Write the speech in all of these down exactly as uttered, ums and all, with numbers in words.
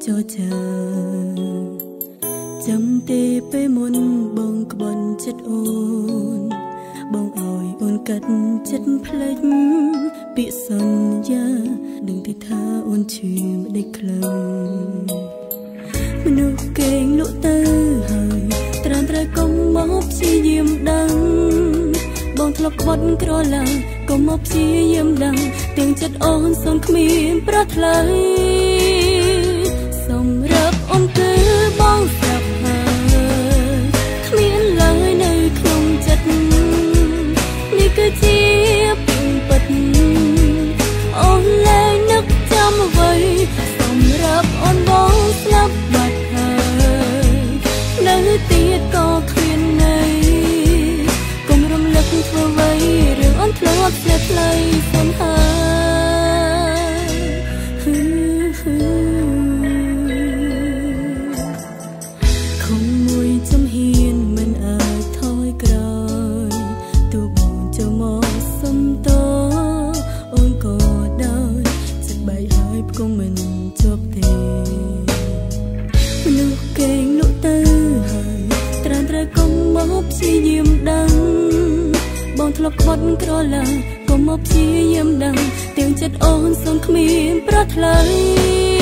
cho chờ chấm tê bê môn bông bồn chất ôn bông ỏi ôn cắt chất plek bị sân ya đừng thì tha ôn chìm để khlang mình nụ kênh lụa tơ hơi tràn ra công mốc chi diêm đắng bông thọc bọt cỏ là công mốc chi diêm đắng tiếng chất ôn sông khmien prat lấy sông rập ôn cứ bông sập hơi khmien lời nơi không chất ni cứ chia bình bật ôn lên nước chăm vơi sông rập ôn bông sắp bật hơi nơi tiết có khuyên này cùng rung lực thua vây rừng ôn lót lết lấy sông hơi không mùi chấm hiền mình ở thôi còi tu bồn cho mò sông to ôn cò đôi giật bài hơi của mình chụp thề nụ kênh lụa tơ hơi tràn ra công mốc chi diêm đắng bông thọc bọt cỏ là công mốc chi diêm đắng tiếng chất ôn sông khmien prat lấy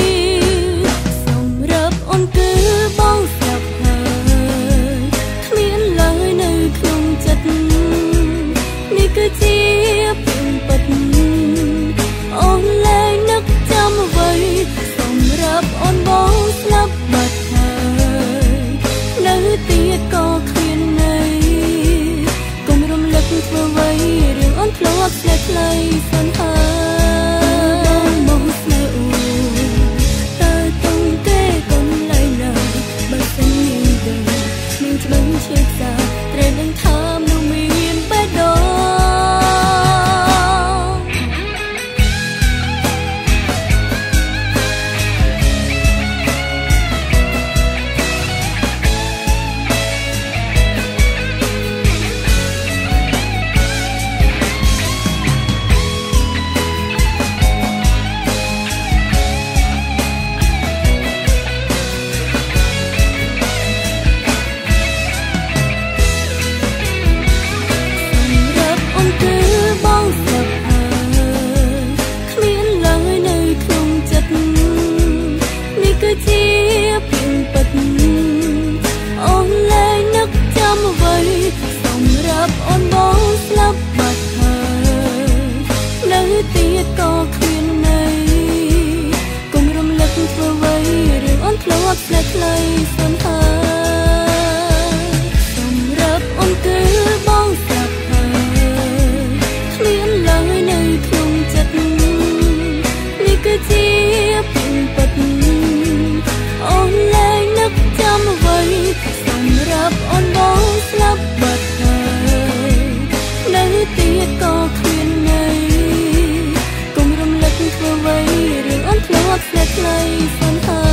sông rập ôn cứ bông sập hơi khmien lời nơi không chất ni cứ chia bình bật ôn lên nước chăm vây sông rập ôn bông sắp bật hơi nơi tiết có khuyên này cùng rung lực thua vây rừng ôn lót lết lấy sân hơi đông mong sơ u ta tung kê con lại nở bởi sân nhìn đời mình chỉ bắn chiếc xa trẻ đang tham nụ miền bét đó chia bình bật ôn lên nước chăm vây sông rập ôn bông sắp bật hơi nơi tiết có khuyên này cùng rung lực thua vây rừng ôn lót lết lấy sân hơi sông rập ôn cứ bông sập hơi khmien lời nơi không chất ni cứ chia bình bật ôn lên nước chăm vây sông rập ôn bông sắp bật hơi nơi tiết có khuyên này cùng rung lực thua vây rừng ôn lót lết lấy sân hơi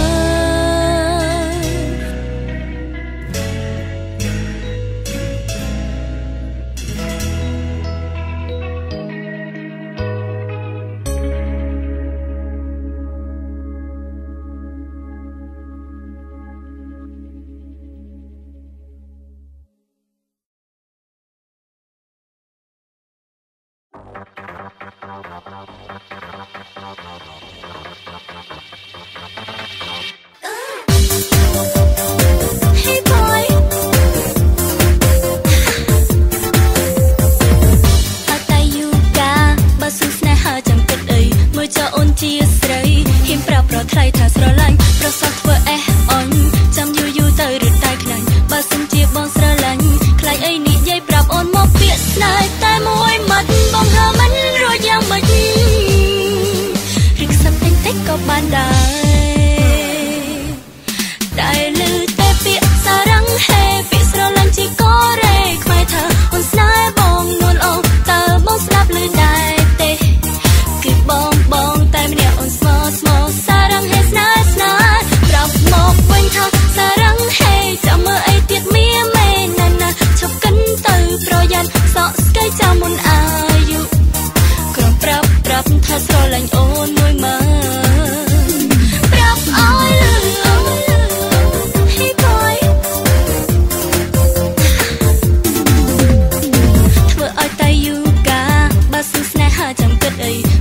Hãy subscribe cho kênh Ghiền Mì Gõ để không bỏ lỡ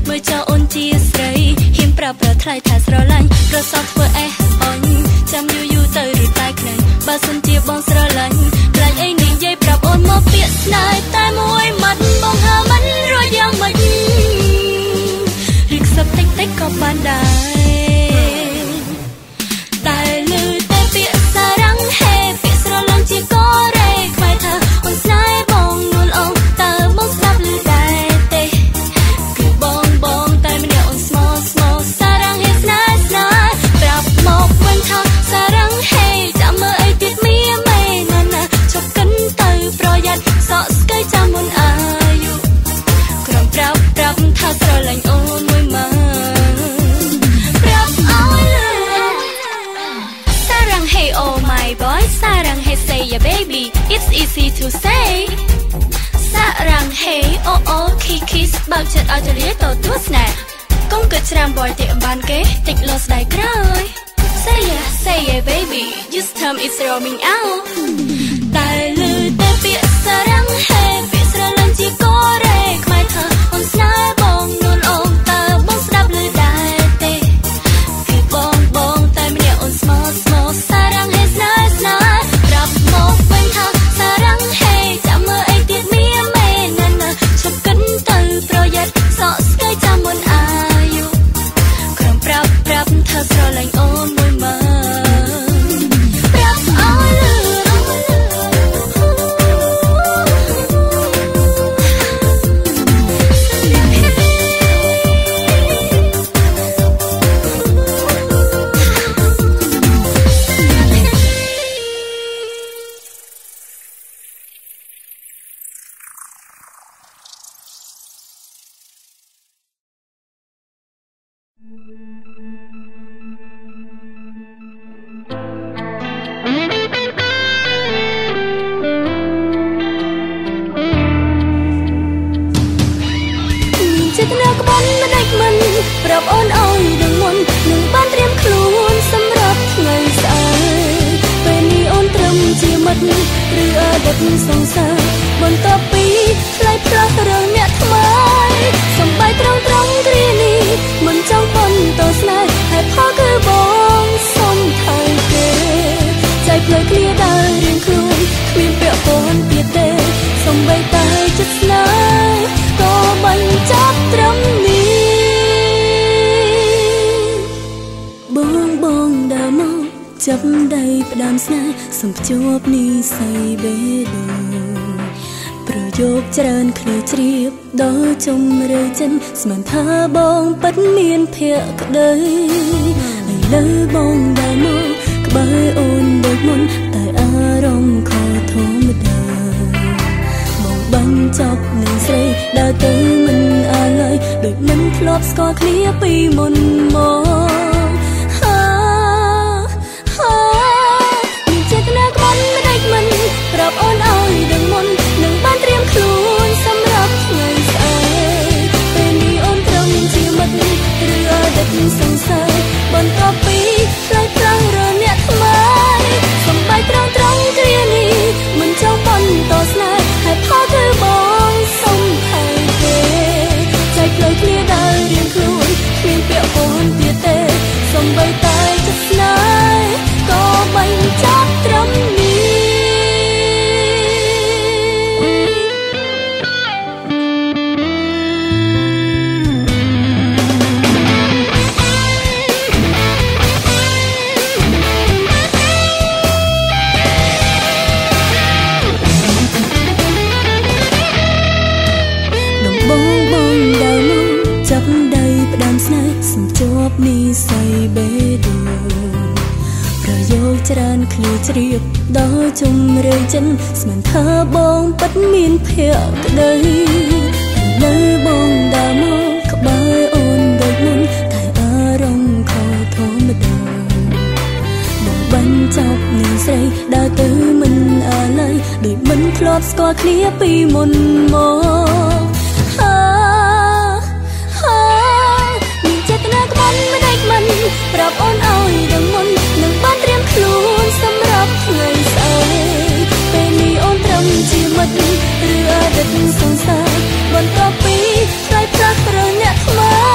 มื่อเจ้าអូនជាស្រីហ៊ានប្រាប់ប្រថ្លៃថាស្រឡាញ់ប្រសពធ្វើអេះអញចាំយូរយូរទៅឬតែខ្លាំងបើសិនជាបងស្រឡាញ់ខ្លាចអីនិយាយប្រាប់អូនមកពាក្យស្នេហ៍តែមួយម៉ាត់បងហើមិនរួចយ៉ាងម៉េចរីកសឹកតិចតិចក៏បានដែរតែលឺតែពាក្យសារ៉ាំងហេពាក្យស្រឡាញ់ជាកូរ៉េខ្វាយថាអូនស្នេហ៍បងនួលអងតើបងស្ដាប់ឮដែរទេគឺបងបងតែម្នាក់អូនស្មោស្មោសារ៉ាំងហេស្នេហ៍ស្នេហ៍ប្រាប់មកវិញថាសារ៉ាំងហេចាំមើលអីទៀតមៀមេណាណាជប់កិនទៅប្រយ័ត្នសក់ស្កៃចាំមុនអាយុក្រុមប្រាប់ប្រាប់ថាស្រឡាញ់អូនមួយម៉ាប្រាប់អើយលឺសារ៉ាំងហេ oh my boy សារ៉ាំងហេ say yeah baby it's easy to say សារ៉ាំងហេ oh oh kiss kiss បើកចិត្តឲ្យចលាទៅទួស្នេហ៍កុំគិតច្រាំបយទេបានគេតិចលោស្ដាយក្រោយ say yeah say yeah baby just time it's roaming out តែលឺតែពាក្យសារ៉ាំងហេពាក្យស្រឡាញ់ជាកូរ៉េខ្មៅថាអូនស្នេហ៍បងនួនអូនតើបងស្ដាប់ឮដែរទេគឺបងបងតែម្នាក់អូនស្មោស្មោសារ៉ាំងហេស្នេហ៍ស្នេហ៍ប្រាប់មកវិញថាសារ៉ាំងហេចាំមើលអីទៀតមៀមេណាណាឈប់កិនទៅប្រយ័ត្នសក់ស្កៃចាំមុនអាយុក្រុមប្រាប់ប្រាប់ថាស្រឡាញ់អូនមួយម៉ាប្រាប់អើយលឺប្រាប់អូនអើយដឹងមុននឹងបានត្រៀមខ្លួនសម្រាប់ថ្ងៃស្អែកពេលនេះអូនត្រឹមជាមិត្តឬអតីតសង្សារបន្ទាប់ពីឆ្លៃផ្លាស់រឿងអ្នកថ្មីសំបីត្រង់ត្រង់គ្រានេះមិនចង់បន្តស្នេហ៍ហើយផលគឺបងសុំថៃគេចែកផ្លូវគ្នាដើររៀងខ្លួនគ្មានពាក់ព័ន្ធទៀតទេសំបីតែចិត្តស្នេហ៍ក៏មិនចាប់ត្រឹមនេះបងបងដើរមកចាប់ដៃផ្ដាំស្នេហ៍សូមភ្ជាប់និស្ស័យបេដូប្រយោគច្រើនឃ្លាជ្រាបដល់ជុំរើចិនស្មានថាបងពិតមានភក្តីឥឡូវបងដើរមកក្បែរអូនដូចមុនតែអារម្មណ៍ខកធម្មតាបងបាញ់ចប់នឹងស្រីដើរទៅមិនអាឡ័យដូចមិនធ្លាប់ស្គាល់គ្នាពីមុនមកប្រាប់អូនអើយដឹងមុននឹងបានត្រៀមខ្លួនសម្រាប់ថ្ងៃស្អែកពេលនេះអូនត្រឹមជាមិត្តឬអតីតសង្សារបន្ទាប់ពីឆ្លៃផ្លាស់រើអ្នកថ្មីសំបីត្រង់ត្រង់គ្រានេះមិនចង់បន្តស្នេហ៍ហើយផលគឺបងសុំថៃគេចែកផ្លូវគ្នាដើររៀងខ្លួនគ្មានពាក្យពោលទៀតទេសំបីតែចិត្តស្នេហ៍ក៏មិនចាប់ត្រឹមនេះនិស្ស័យបេដូប្រយោគច្រើនឃ្លាជ្រាបដល់ជុំរើចិនស្មានថាបងពិតមានភក្តីឥឡូវបងដើរមកក្បែរអូនដូចមុនតែអារម្មណ៍ខកធម្មតាបងបាញ់ចប់នឹងស្រីដើរទៅមិនអាឡ័យដូចមិនធ្លាប់ស្គាល់គ្នាពីមុនមកប្រាប់អូនអើយដឹងមុននឹងបានត្រៀមខ្លួនសម្រាប់ថ្ងៃស្អែកពេលនេះអូនត្រឹមជាមិត្តឬអតីតសង្សារបន្ទាប់ពីឆ្លៃផ្លាស់រើអ្នកថ្មី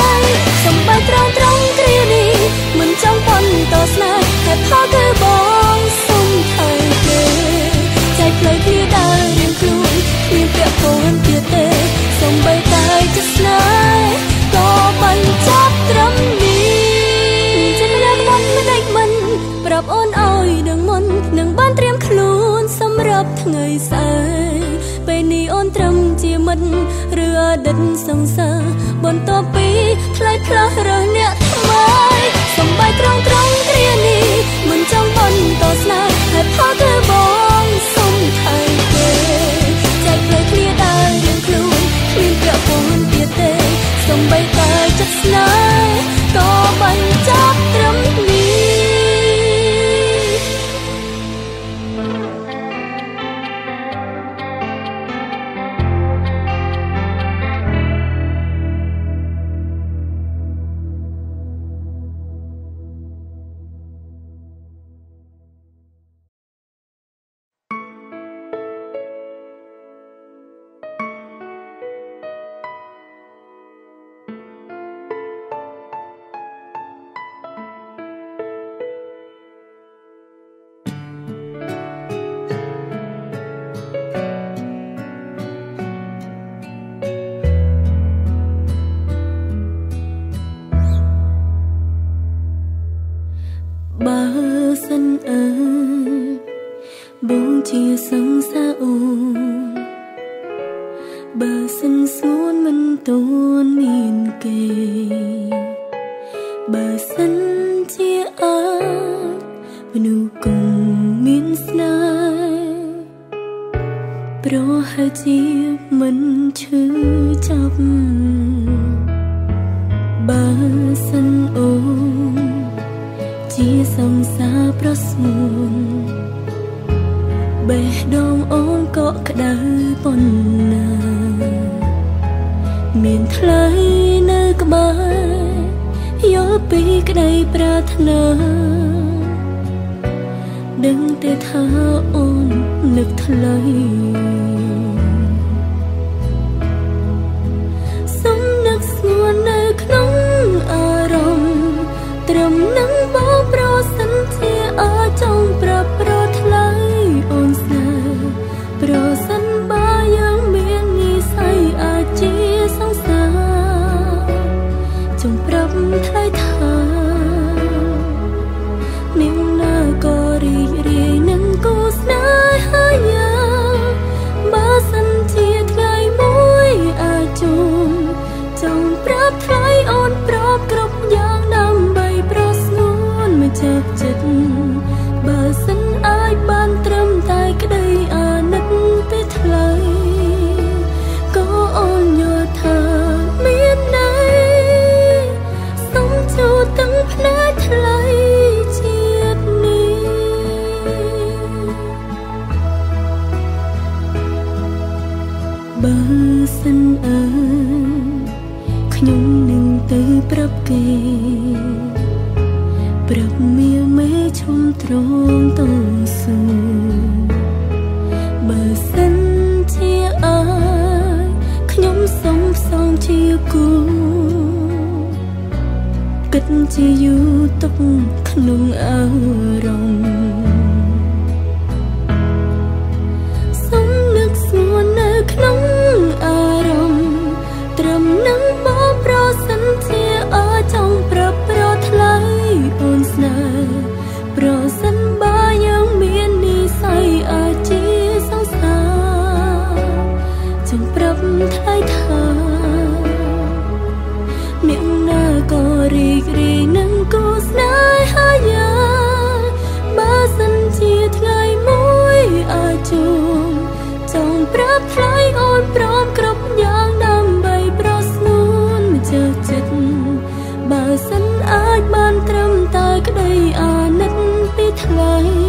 សង្សារបន្ទាប់ពីថ្លៃផ្លាស់រើសអ្នកថ្មីសំបីត្រង់ត្រង់គ្រានេះមិនចង់បន្តស្នេហ៍ហើយផលគឺបងសុំថៃទេចែកផ្លូវគ្នាដើររៀងខ្លួនគ្មានប្រពន្ធទៀតទេសំបីតែចិត្តស្នេហ៍ក៏បញ្ចប់ត្រឹមនេះបើសិនអើបងជាសង្សារអូនបើសិនសួនមិនទូនមានគេបើសិនជាអើមនុស្សគង់មានស្នេហ៍ប្រហែលជាមិនឈឺចាប់បើសិនអូនជាសង្សារប្រស្ងួនបេះដូងអូនក៏ក្តៅប៉ុណ្ណាមានថ្លៃនៅក្បែរយល់ពីក្តីប្រាថ្នាដឹងតែថាអូននឹកថ្លៃសំនឹកស្ងួននៅក្នុងអារម្មណ៍ត្រឹមនឹងបងប្រសិនជាអាចចង់ប្រាប់ប្រថ្លៃអូនស្នេហ៍ប្រសិនបើយើងមាននិស្ស័យអាចជាសង្សារចង់ប្រាប់ថ្លៃថានាងណាក៏រីករាយនឹងគូស្នេហាយ៉ាងបើសិនជាថ្ងៃមួយអាចជួបចង់ប្រាប់ថ្លៃអូនប្រាប់គ្រប់យ៉ាងដើម្បីប្រស្ងួនមកចាប់ចិត្តបើសិនអាចបានត្រឹមតែក្តីអាណិតពីថ្លៃក៏អូនយល់ថាមានន័យសុំជួទាំងផ្នែកថ្លៃជាតិនេះបើសិនអើខ្ញុំនឹងទៅប្រាប់គេប្រាប់មាមេឈុំត្រង់តស៊ូបើសិនជាអើខ្ញុំសុំផ្សងជាគូគិតជាយូរទុកក្នុងអារម្មណ៍សុំនឹកស្ងួននៅក្នុងអារម្មណ៍ត្រឹមនឹងបងប្រសិនជាអើចង់ប្រាប់ប្រថ្លៃអូនស្នេហ៍ប្រសិនបើយើងមាននិស្ស័យអាចជាសង្សារចង់ប្រាប់ថ្លៃថានាងណាក៏រីករាយនឹងគូស្នេហាយ៉ាងបើសិនជាថ្ងៃមួយអាចជួបចង់ប្រាប់ថ្លៃអូនព្រមគ្រប់យ៉ាងដើម្បីប្រស្ងួនមកចើចិត្តបើសិនអាចបានត្រឹមតែក្តីអាណិតពីថ្លៃ